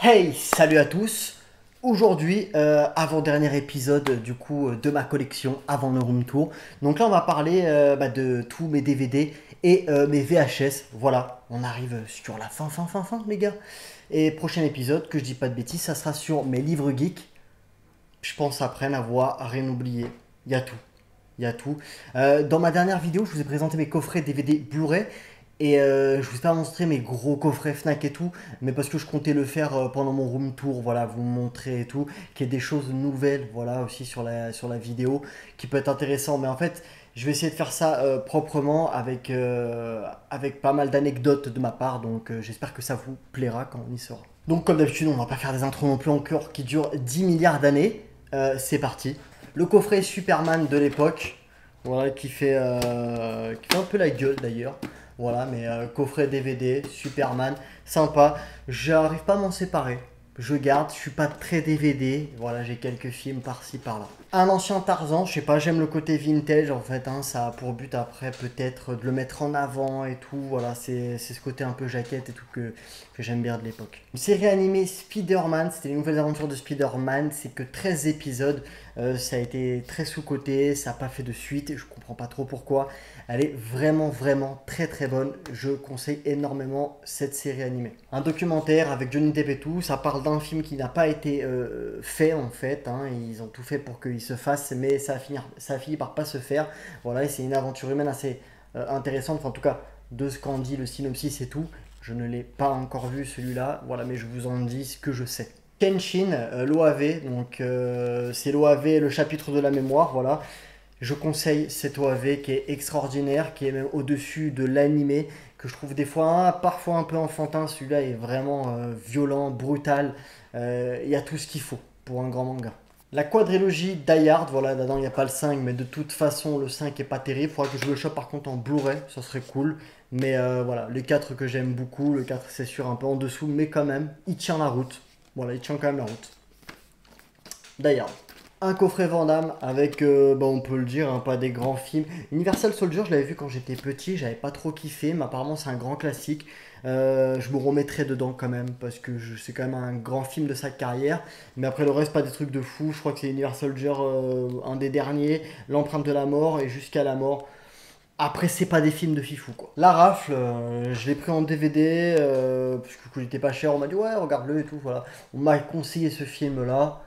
Hey, salut à tous. Aujourd'hui, avant-dernier épisode du coup de ma collection avant le room tour. Donc là, on va parler de tous mes DVD et mes VHS. Voilà, on arrive sur la fin, les gars. Et prochain épisode, que je dis pas de bêtises, ça sera sur mes livres geeks. Je pense après n'avoir rien oublié. Il y a tout. Il y a tout. Dans ma dernière vidéo, je vous ai présenté mes coffrets DVD Blu-ray. Et je vous ai pas montré mes gros coffrets Fnac et tout, mais parce que je comptais le faire pendant mon room tour, voilà, vous montrer et tout, qu'il y ait des choses nouvelles, voilà, aussi sur la vidéo, qui peut être intéressant. Mais en fait, je vais essayer de faire ça proprement, avec pas mal d'anecdotes de ma part, donc j'espère que ça vous plaira quand on y sera. Donc comme d'habitude, on va pas faire des intros non plus encore qui durent 10 milliards d'années. C'est parti. Le coffret Superman de l'époque, voilà, qui fait un peu la gueule d'ailleurs. Voilà, mais coffret DVD, Superman, sympa. J'arrive pas à m'en séparer. Je garde, je suis pas très DVD. Voilà, j'ai quelques films par-ci par-là. Un ancien Tarzan, je sais pas, j'aime le côté vintage en fait. Hein, ça a pour but après peut-être de le mettre en avant et tout. Voilà, c'est ce côté un peu jaquette et tout que j'aime bien de l'époque. Une série animée Spider-Man, c'était les nouvelles aventures de Spider-Man. C'est que 13 épisodes. Ça a été très sous-coté, ça n'a pas fait de suite. Je comprends pas trop pourquoi. Elle est vraiment très bonne. Je conseille énormément cette série animée. Un documentaire avec Johnny Depp et tout. Ça parle d'un film qui n'a pas été fait en fait. Hein. Ils ont tout fait pour qu'il se fasse, mais ça a fini par pas se faire. Voilà, et c'est une aventure humaine assez intéressante. Enfin, en tout cas, de ce qu'en dit le synopsis et tout. Je ne l'ai pas encore vu celui-là. Voilà, mais je vous en dis ce que je sais. Kenshin, l'OAV, donc c'est l'OAV, le chapitre de la mémoire, voilà. Je conseille cet OAV qui est extraordinaire, qui est même au-dessus de l'animé, que je trouve des fois, parfois un peu enfantin. Celui-là est vraiment violent, brutal. Il y a tout ce qu'il faut pour un grand manga. La quadrilogie Die Hard, voilà, dedans il n'y a pas le 5, mais de toute façon le 5 est pas terrible. Il faudra que je le chope par contre en Blu-ray, ça serait cool. Mais voilà, les 4 que j'aime beaucoup, le 4 c'est sûr un peu en dessous, mais quand même, il tient la route. Voilà, il tient quand même la route. D'ailleurs, un coffret Van Damme avec, on peut le dire, hein, pas des grands films. Universal Soldier, je l'avais vu quand j'étais petit, j'avais pas trop kiffé, mais apparemment c'est un grand classique. Je me remettrai dedans quand même, parce que c'est quand même un grand film de sa carrière. Mais après le reste, pas des trucs de fou. Je crois que c'est Universal Soldier, un des derniers, L'empreinte de la mort et Jusqu'à la mort. Après, c'est pas des films de fifou quoi. La Rafle, je l'ai pris en DVD, parce que il était pas cher. On m'a dit ouais, regarde-le et tout. Voilà. On m'a conseillé ce film là.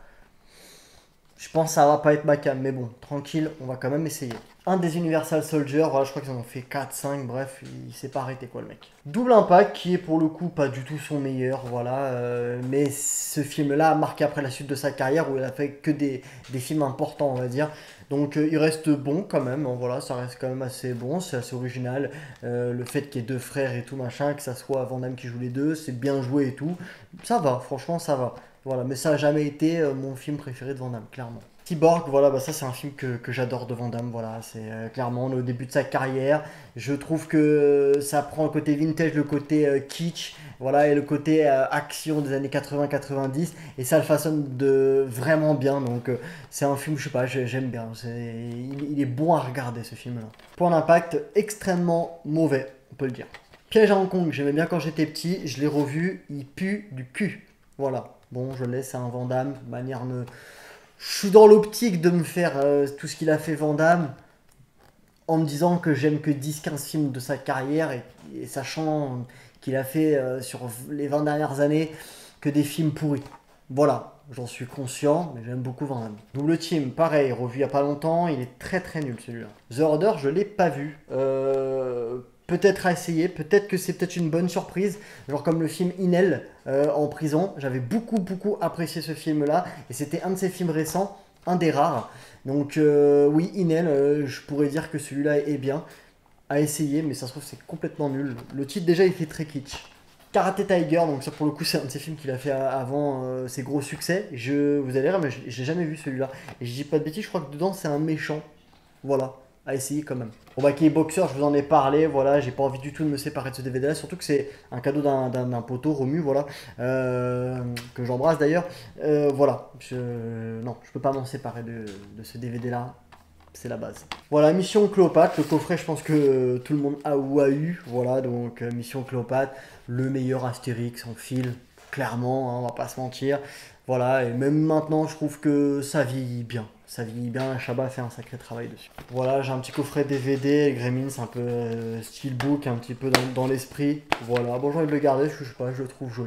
Je pense que ça va pas être ma cam, mais bon, tranquille, on va quand même essayer. Un des Universal Soldier, voilà, je crois qu'ils en ont fait 4, 5, bref, il s'est pas arrêté quoi le mec. Double Impact, qui est pour le coup pas du tout son meilleur, voilà, mais ce film-là a marqué après la suite de sa carrière où il a fait que des films importants, on va dire. Donc il reste bon quand même, hein, voilà, ça reste quand même assez bon, c'est assez original. Le fait qu'il y ait deux frères et tout machin, que ça soit Van Damme qui joue les deux, c'est bien joué et tout. Ça va, franchement ça va. Voilà, mais ça n'a jamais été mon film préféré de Van Damme, clairement. Cyborg, voilà, ça c'est un film que j'adore de Van Damme, voilà, c'est clairement au début de sa carrière. Je trouve que ça prend le côté vintage, le côté kitsch, voilà, et le côté action des années 80-90, et ça le façonne de vraiment bien, donc c'est un film, je sais pas, j'aime bien, il est bon à regarder ce film-là. Point d'impact, extrêmement mauvais, on peut le dire. Piège à Hong Kong, j'aimais bien quand j'étais petit, je l'ai revu, il pue du cul, voilà. Bon, je laisse un Van Damme, manière ne... Je suis dans l'optique de me faire tout ce qu'il a fait Van Damme en me disant que j'aime que 10-15 films de sa carrière et sachant qu'il a fait sur les 20 dernières années que des films pourris. Voilà, j'en suis conscient, mais j'aime beaucoup Van Damme. Double Team, pareil, revu il n'y a pas longtemps, il est très nul celui-là. The Order, je l'ai pas vu. Peut-être à essayer, peut-être que c'est peut-être une bonne surprise, genre comme le film Inel en prison. J'avais beaucoup apprécié ce film-là, et c'était un de ses films récents, un des rares. Donc oui, Inel, je pourrais dire que celui-là est bien, à essayer, mais ça se trouve c'est complètement nul. Le titre déjà il fait très kitsch. Karate Tiger, donc ça pour le coup c'est un de ses films qu'il a fait avant ses gros succès. Vous allez rire, mais je l'ai jamais vu celui-là. Et je dis pas de bêtises, je crois que dedans c'est un méchant. Voilà, à essayer quand même. Bon bah qui est boxeur, je vous en ai parlé, voilà, j'ai pas envie du tout de me séparer de ce DVD là, surtout que c'est un cadeau d'un poteau, Romu, voilà, que j'embrasse d'ailleurs. Voilà, non, je peux pas m'en séparer de ce DVD là, c'est la base. Voilà, Mission Cléopâtre, le coffret je pense que tout le monde a ou a eu, voilà, donc Mission Cléopâtre, le meilleur Astérix en fil, clairement, hein, on va pas se mentir. Voilà, et même maintenant, je trouve que ça vieillit bien. Ça vieillit bien, Chabat fait un sacré travail dessus. Voilà, j'ai un petit coffret DVD, Gremlins, un peu steelbook, un petit peu dans l'esprit. Voilà, bon, j'ai envie de le garder, je sais pas, je le trouve joli.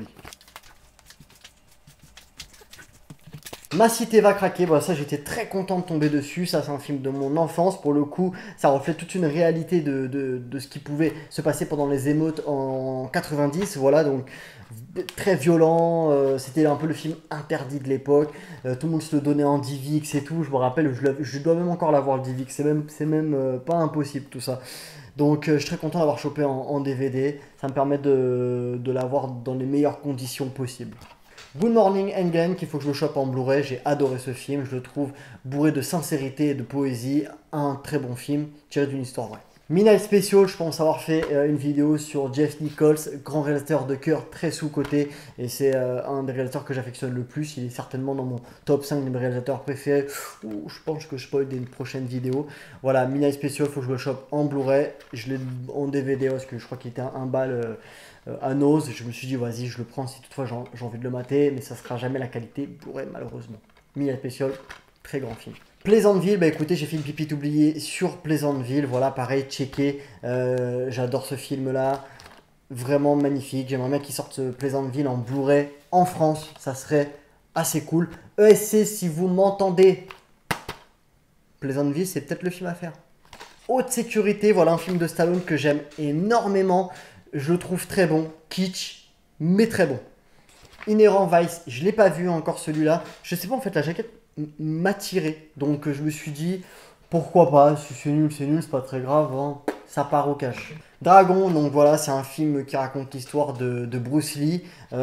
Ma cité va craquer, bah ça j'étais très content de tomber dessus, ça c'est un film de mon enfance, pour le coup ça reflète toute une réalité de ce qui pouvait se passer pendant les émeutes en 90, voilà, donc très violent, c'était un peu le film interdit de l'époque, tout le monde se le donnait en DivX et tout, je me rappelle, je dois même encore l'avoir le DivX, c'est même pas impossible tout ça. Donc je suis très content d'avoir chopé en DVD, ça me permet de l'avoir dans les meilleures conditions possibles. Good Morning England, qu'il faut que je le chope en Blu-ray, j'ai adoré ce film, je le trouve bourré de sincérité et de poésie, un très bon film tiré d'une histoire vraie. Midnight Special, je pense avoir fait une vidéo sur Jeff Nichols, grand réalisateur de cœur très sous-coté, et c'est un des réalisateurs que j'affectionne le plus, il est certainement dans mon top 5 de mes réalisateurs préférés, je pense que je spoil des prochaines vidéos. Voilà, Midnight Special, il faut que je le chope en Blu-ray, je l'ai en DVD parce que je crois qu'il était un balle à Nose, je me suis dit vas-y je le prends si toutefois j'ai envie de le mater, mais ça sera jamais la qualité Blu-ray malheureusement. Midnight Special, très grand film. Pleasantville, bah écoutez, j'ai fait une pipite oubliée sur Pleasantville, voilà, pareil, checké, j'adore ce film-là, vraiment magnifique, j'aimerais bien qu'il sorte Pleasantville en Blu-ray en France, ça serait assez cool. ESC, si vous m'entendez, Pleasantville, c'est peut-être le film à faire. Haute sécurité, voilà un film de Stallone que j'aime énormément, je le trouve très bon, kitsch, mais très bon. Inherent Vice, je ne l'ai pas vu encore celui-là, je sais pas en fait, la jaquette m'a tiré. Donc je me suis dit, pourquoi pas, si c'est nul, c'est pas très grave, hein, ça part au cash. Dragon, donc voilà, c'est un film qui raconte l'histoire de Bruce Lee.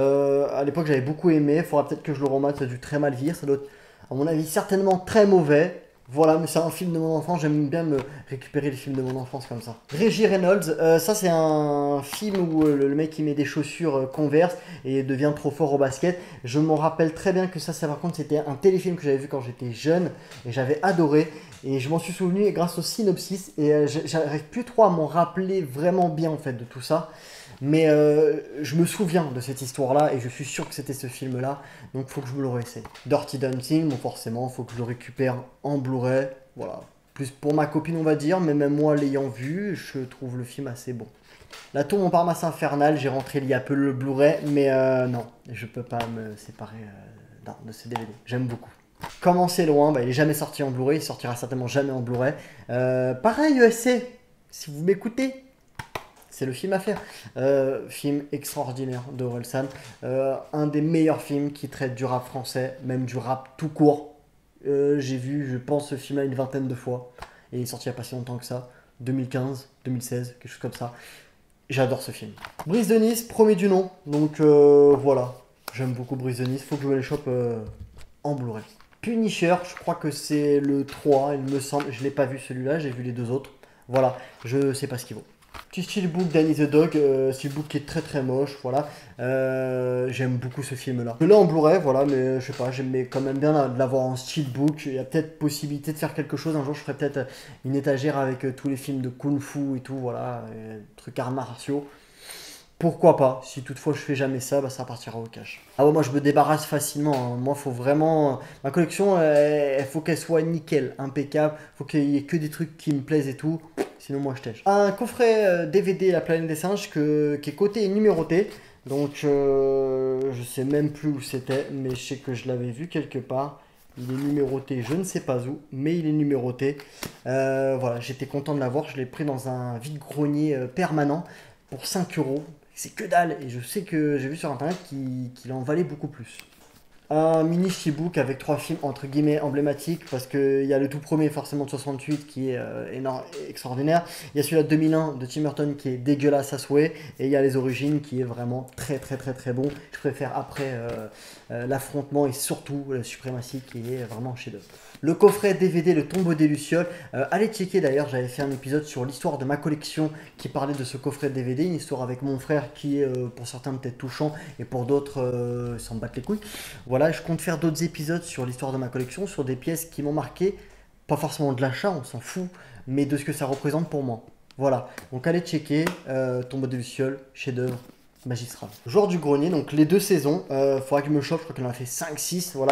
À l'époque, j'avais beaucoup aimé, il faudra peut-être que je le remate, ça a dû très mal vieillir, ça doit être, à mon avis, certainement très mauvais. Voilà, mais c'est un film de mon enfance, j'aime bien me récupérer les films de mon enfance comme ça. Reggie Reynolds, ça c'est un film où le mec il met des chaussures Converse et devient trop fort au basket. Je m'en rappelle très bien que ça par contre c'était un téléfilm que j'avais vu quand j'étais jeune et j'avais adoré. Et je m'en suis souvenu grâce au synopsis et j'arrive plus trop à m'en rappeler vraiment bien en fait de tout ça. Mais je me souviens de cette histoire-là et je suis sûr que c'était ce film-là. Donc il faut que je me le réessaye. Dirty Dancing, bon forcément, il faut que je le récupère en Blu-ray. Voilà. Plus pour ma copine, on va dire, mais même moi l'ayant vu, je trouve le film assez bon. La Tour Montparnasse Infernale, j'ai rentré il y a peu le Blu-ray, mais non, je peux pas me séparer de ce DVD. J'aime beaucoup. Comment c'est loin, bah, il est jamais sorti en Blu-ray, il sortira certainement jamais en Blu-ray. Pareil, ESC, si vous m'écoutez, c'est le film à faire. Film extraordinaire de Orelsan. Un des meilleurs films qui traite du rap français, même du rap tout court. J'ai vu, je pense, ce film-là une vingtaine de fois. Et il est sorti il n'y a pas si longtemps que ça. 2015, 2016, quelque chose comme ça. J'adore ce film. Brise de Nice, premier du nom. Donc voilà. J'aime beaucoup Brise de Nice. Faut que je me les chope en Blu-ray. Punisher, je crois que c'est le 3, il me semble. Je ne l'ai pas vu celui-là, j'ai vu les deux autres. Voilà, je sais pas ce qu'il vaut. Petit steelbook Danny the Dog, steelbook qui est très très moche, voilà. J'aime beaucoup ce film-là. Je l'ai en Blu-ray, voilà, mais je sais pas, j'aimais quand même bien de l'avoir en steelbook. Il y a peut-être possibilité de faire quelque chose. Un jour, je ferai peut-être une étagère avec tous les films de Kung Fu et tout, voilà, trucs arts martiaux. Pourquoi pas? Si toutefois je fais jamais ça, bah ça partira au cash. Ah ouais, moi je me débarrasse facilement, hein. Moi faut vraiment... Ma collection, il faut qu'elle soit nickel, impeccable. Faut qu'il y ait que des trucs qui me plaisent et tout. Sinon moi je tèche. Un coffret DVD La Planète des Singes qui est coté et numéroté. Donc je sais même plus où c'était, mais je sais que je l'avais vu quelque part. Il est numéroté, je ne sais pas où, mais il est numéroté. Voilà, j'étais content de l'avoir. Je l'ai pris dans un vide-grenier permanent pour 5 €. C'est que dalle. Et je sais que j'ai vu sur internet qu'il en valait beaucoup plus. Un mini steelbook avec 3 films entre guillemets emblématiques parce qu'il y a le tout premier forcément de 68 qui est énorme, extraordinaire. Il y a celui-là de 2001 de Tim Burton qui est dégueulasse à souhait et il y a Les Origines qui est vraiment très très très très bon. Je préfère après l'affrontement et surtout la suprématie qui est vraiment un chef-d'œuvre. Le coffret DVD Le Tombeau des Lucioles, allez checker d'ailleurs, j'avais fait un épisode sur l'histoire de ma collection qui parlait de ce coffret DVD, une histoire avec mon frère qui est pour certains peut-être touchant et pour d'autres s'en battent les couilles. Voilà, je compte faire d'autres épisodes sur l'histoire de ma collection, sur des pièces qui m'ont marqué, pas forcément de l'achat, on s'en fout, mais de ce que ça représente pour moi. Voilà, donc allez checker, Tombeau des Lucioles, chef-d'œuvre magistral. Joueur du grenier, donc les 2 saisons, faudra que je me chauffe, je crois qu'il en a fait 5-6, voilà.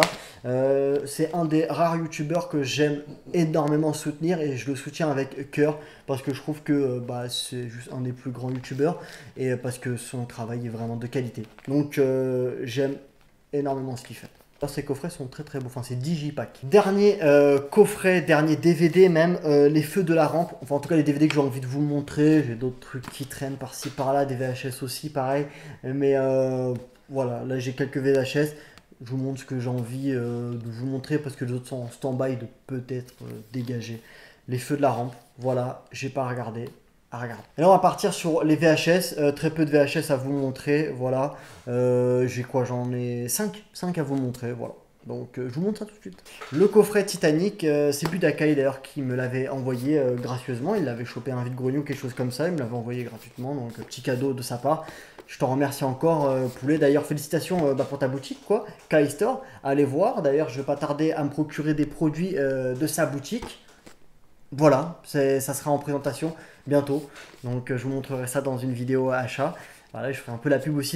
C'est un des rares youtubeurs que j'aime énormément soutenir et je le soutiens avec cœur parce que je trouve que bah, c'est juste un des plus grands youtubeurs et parce que son travail est vraiment de qualité. Donc j'aime énormément ce qu'il fait. Ces coffrets sont très très beaux, enfin c'est Digipack. Dernier coffret, dernier DVD même, les feux de la rampe, enfin en tout cas les DVD que j'ai envie de vous montrer, j'ai d'autres trucs qui traînent par-ci par-là, des VHS aussi pareil, mais voilà, là j'ai quelques VHS, je vous montre ce que j'ai envie de vous montrer parce que les autres sont en stand-by de peut-être dégager. Les feux de la rampe, voilà, j'ai pas regardé. À regarder. Et là on va partir sur les VHS, très peu de VHS à vous montrer, voilà. J'ai quoi? J'en ai 5 à vous montrer, voilà. Donc je vous montre ça tout de suite. Le coffret Titanic, c'est Budakai d'ailleurs qui me l'avait envoyé gracieusement. Il avait chopé un vide-grenier ou quelque chose comme ça, il me l'avait envoyé gratuitement, donc petit cadeau de sa part. Je t'en remercie encore, Poulet. D'ailleurs, félicitations pour ta boutique, quoi, Kai Store. Allez voir. D'ailleurs, je vais pas tarder à me procurer des produits de sa boutique. Voilà, ça sera en présentation bientôt. Donc je vous montrerai ça dans une vidéo achat. Voilà, je ferai un peu la pub aussi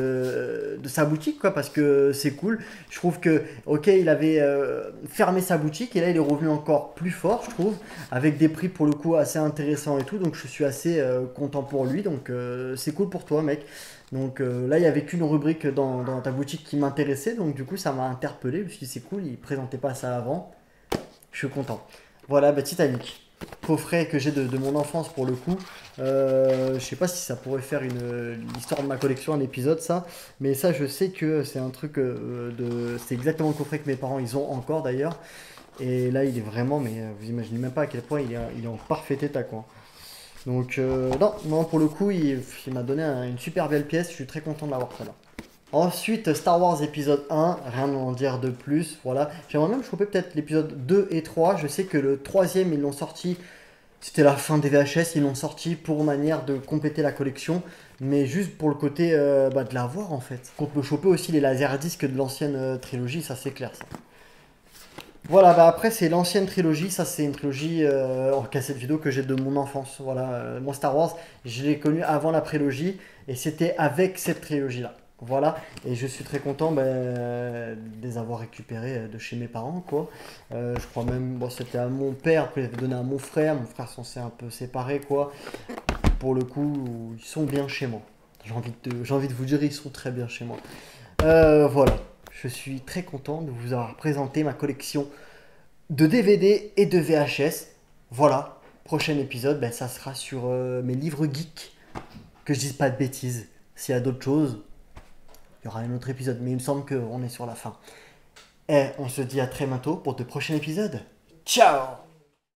de sa boutique, quoi, parce que c'est cool. Je trouve que, ok, il avait fermé sa boutique et là il est revenu encore plus fort, je trouve, avec des prix pour le coup assez intéressants et tout. Donc je suis assez content pour lui. Donc c'est cool pour toi, mec. Donc là il n'y avait qu'une rubrique dans ta boutique qui m'intéressait. Donc du coup ça m'a interpellé. Je me suis dit c'est cool, il présentait pas ça avant. Je suis content. Voilà, bah, Titanic. Coffret que j'ai de mon enfance pour le coup. Je sais pas si ça pourrait faire l'histoire de ma collection, un épisode ça. Mais ça, je sais que c'est un truc c'est exactement le coffret que mes parents ils ont encore d'ailleurs. Et là, il est vraiment, mais vous imaginez même pas à quel point il est en parfait état quoi. Donc, non, pour le coup, il m'a donné une super belle pièce. Je suis très content de l'avoir celle-là. Ensuite, Star Wars épisode 1, rien à en dire de plus, voilà. J'aimerais même choper peut-être l'épisode 2 et 3, je sais que le troisième, ils l'ont sorti, c'était la fin des VHS, ils l'ont sorti pour manière de compléter la collection, mais juste pour le côté de l'avoir en fait. Qu'on peut choper aussi les laserdiscs de l'ancienne trilogie, ça c'est clair ça. Voilà, bah après c'est l'ancienne trilogie, ça c'est une trilogie en cassette vidéo que j'ai de mon enfance. Voilà, mon Star Wars, je l'ai connu avant la prélogie et c'était avec cette trilogie-là. Voilà, et je suis très content de les avoir récupérés de chez mes parents, quoi. Je crois même, bon, c'était à mon père, après il avait donné à mon frère s'en s'est un peu séparé, quoi. Pour le coup, ils sont bien chez moi. J'ai envie de vous dire, ils sont très bien chez moi. Voilà, je suis très content de vous avoir présenté ma collection de DVD et de VHS. Voilà, prochain épisode, ben, ça sera sur mes livres geeks. Que je dise pas de bêtises. S'il y a d'autres choses, il y aura un autre épisode. Mais il me semble qu'on est sur la fin. Et on se dit à très bientôt pour de prochains épisodes. Ciao!